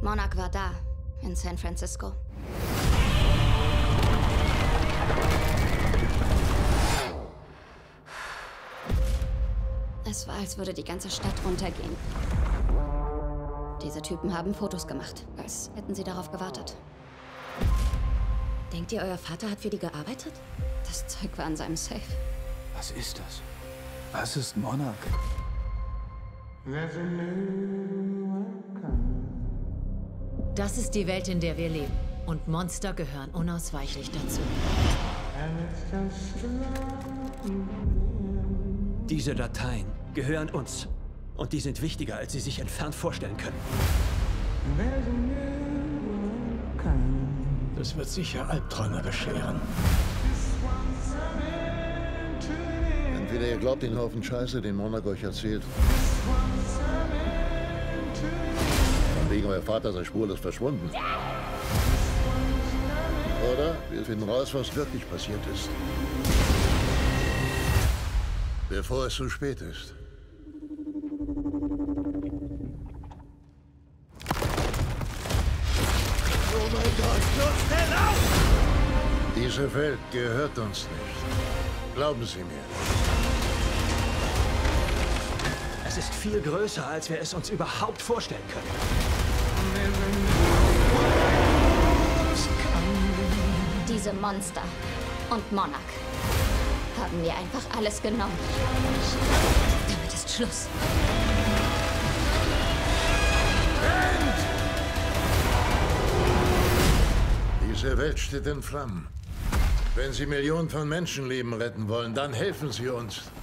Monarch war da, in San Francisco. Es war, als würde die ganze Stadt untergehen. Diese Typen haben Fotos gemacht, als hätten sie darauf gewartet. Denkt ihr, euer Vater hat für die gearbeitet? Das Zeug war in seinem Safe. Was ist das? Was ist Monarch? Das ist die Welt, in der wir leben. Und Monster gehören unausweichlich dazu. Diese Dateien gehören uns. Und die sind wichtiger, als Sie sich entfernt vorstellen können. Das wird sicher Albträume bescheren. Entweder ihr glaubt den Haufen Scheiße, den Monarch euch erzählt. Von wegen euer Vater sei spurlos verschwunden. Oder wir finden raus, was wirklich passiert ist. Bevor es zu spät ist. Oh mein Gott, los, schnell auf! Diese Welt gehört uns nicht. Glauben Sie mir. Es ist viel größer, als wir es uns überhaupt vorstellen können. Diese Monster und Monarch haben mir einfach alles genommen. Damit ist Schluss. Diese Welt steht in Flammen. Wenn Sie Millionen von Menschenleben retten wollen, dann helfen Sie uns.